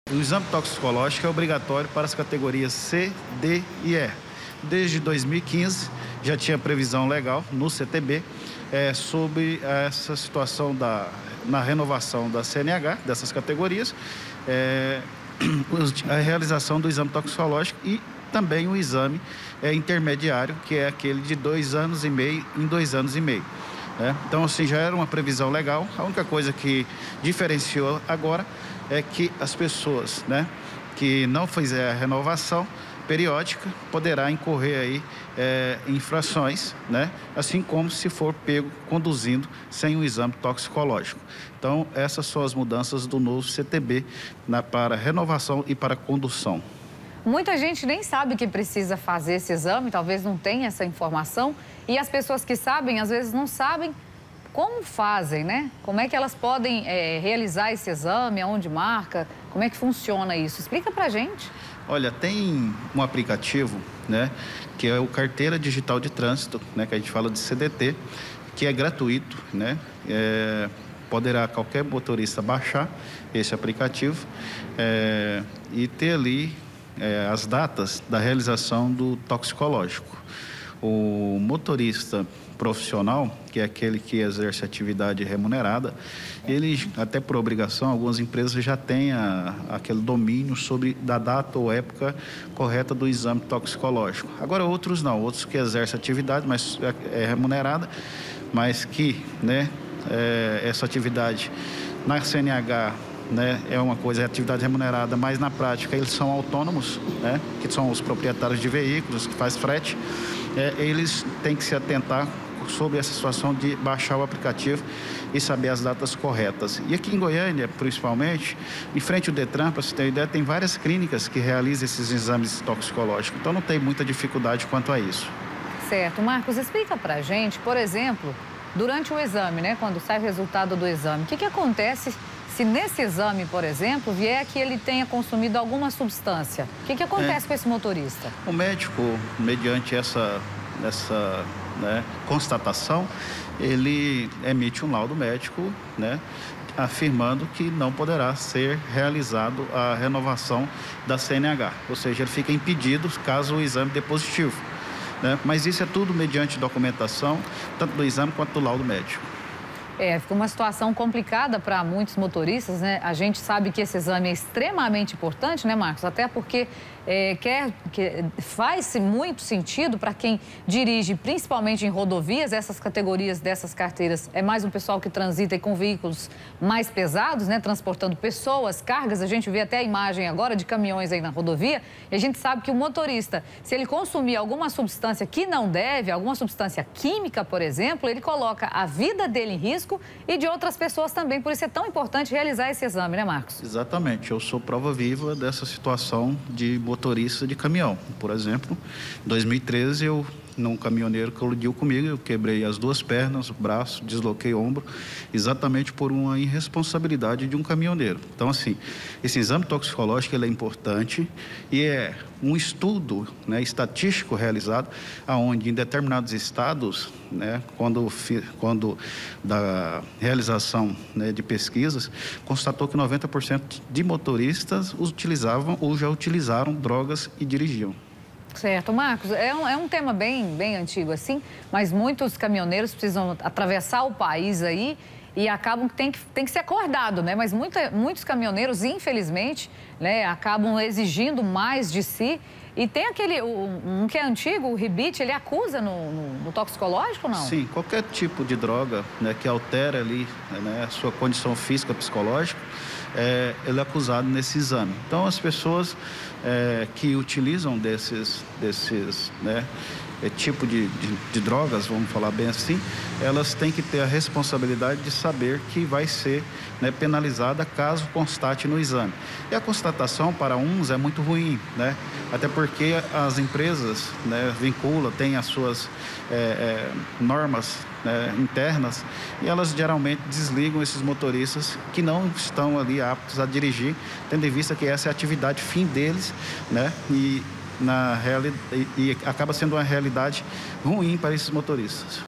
O exame toxicológico é obrigatório para as categorias C, D e E. Desde 2015 já tinha previsão legal no CTB sobre essa situação na renovação da CNH, dessas categorias, a realização do exame toxicológico e também o exame intermediário, que é aquele de 2 anos e meio em 2 anos e meio. Então, assim, já era uma previsão legal. A única coisa que diferenciou agora é que as pessoas, que não fizer a renovação periódica, poderá incorrer aí infrações, assim como se for pego conduzindo sem o exame toxicológico. Então, essas são as mudanças do novo CTB para renovação e para condução. Muita gente nem sabe que precisa fazer esse exame, talvez não tenha essa informação. E as pessoas que sabem, às vezes não sabem como fazem, Como é que elas podem realizar esse exame, aonde marca, como é que funciona isso? Explica pra gente. Olha, tem um aplicativo, que é o Carteira Digital de Trânsito, que a gente fala de CDT, que é gratuito, poderá qualquer motorista baixar esse aplicativo e ter ali as datas da realização do toxicológico. O motorista profissional, que é aquele que exerce atividade remunerada, ele, até por obrigação, algumas empresas já têm aquele domínio sobre da data ou época correta do exame toxicológico. Agora, outros não, outros que exercem atividade, mas é remunerada, mas que, essa atividade na CNH, é uma coisa, é atividade remunerada, mas na prática eles são autônomos, que são os proprietários de veículos, que faz frete, eles têm que se atentar sobre essa situação de baixar o aplicativo e saber as datas corretas. E aqui em Goiânia, principalmente, em frente ao Detran, para você ter uma ideia, tem várias clínicas que realizam esses exames toxicológicos, então não tem muita dificuldade quanto a isso. Certo. Marcos, explica pra gente, por exemplo, durante o exame, quando sai o resultado do exame, o que acontece se nesse exame, por exemplo, vier que ele tenha consumido alguma substância? O que acontece com esse motorista? O médico, mediante essa constatação, ele emite um laudo médico, afirmando que não poderá ser realizado a renovação da CNH, ou seja, ele fica impedido caso o exame dê positivo, Mas isso é tudo mediante documentação, tanto do exame quanto do laudo médico. Fica uma situação complicada para muitos motoristas, A gente sabe que esse exame é extremamente importante, Marcos? Até porque faz muito sentido para quem dirige, principalmente em rodovias, essas categorias dessas carteiras. É mais um pessoal que transita com veículos mais pesados, transportando pessoas, cargas. A gente vê até a imagem agora de caminhões aí na rodovia. E a gente sabe que o motorista, se ele consumir alguma substância que não deve, alguma substância química, por exemplo, ele coloca a vida dele em risco e de outras pessoas também. Por isso é tão importante realizar esse exame, Marcos? Exatamente. Eu sou prova viva dessa situação de motorista de caminhão. Por exemplo, em 2013, num caminhoneiro colidiu comigo, eu quebrei as 2 pernas, o braço, desloquei o ombro, exatamente por uma irresponsabilidade de um caminhoneiro. Então, assim, esse exame toxicológico ele é importante e é um estudo estatístico realizado, onde em determinados estados, quando da realização de pesquisas, constatou que 90% de motoristas utilizavam ou já utilizaram drogas e dirigiam. Certo. Marcos, é um tema bem antigo assim, mas muitos caminhoneiros precisam atravessar o país aí e acabam que tem que ser acordado, Mas muitos caminhoneiros, infelizmente, acabam exigindo mais de si. E tem aquele, um que é antigo, o rebite, ele acusa no toxicológico ou não? Sim, qualquer tipo de droga que altera ali a sua condição física, psicológica, ele é acusado nesse exame. Então, as pessoas que utilizam desses tipo de drogas, vamos falar bem assim, elas têm que ter a responsabilidade de saber que vai ser penalizada caso constate no exame. E a constatação para uns é muito ruim, até porque as empresas vinculam, têm as suas normas internas e elas geralmente desligam esses motoristas que não estão ali aptos a dirigir, tendo em vista que essa é a atividade fim deles, e acaba sendo uma realidade ruim para esses motoristas.